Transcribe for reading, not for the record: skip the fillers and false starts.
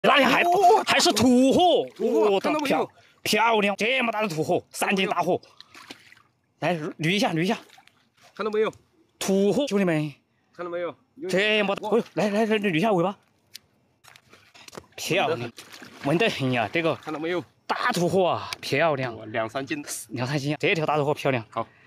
哪里还是土货？ 土货，看到没有？ 漂亮，这么大的土货，3斤大货。来捋一下， 看到没有？ 土货，兄弟们， 看到没有？ 这么大，哎呦，来捋一下尾巴，漂亮，稳得很呀，这个看到没有？ 大土货啊，漂亮， 2、3斤， 2、3斤，这条大土货漂亮。 好。